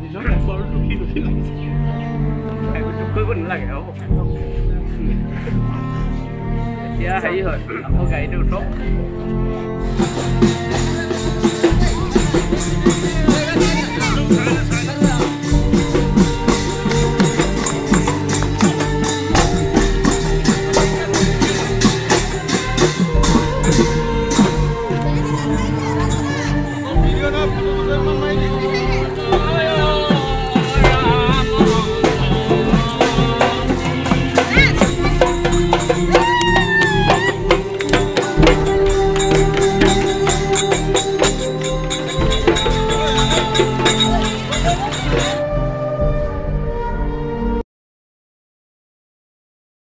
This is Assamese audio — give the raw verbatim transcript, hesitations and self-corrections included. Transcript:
বৰ দুখী দুখী লাগিছে দুখ কৰিব নালাগে হ'ব এতিয়া হেৰি হয় আকৌ গাড়ীটো উঠক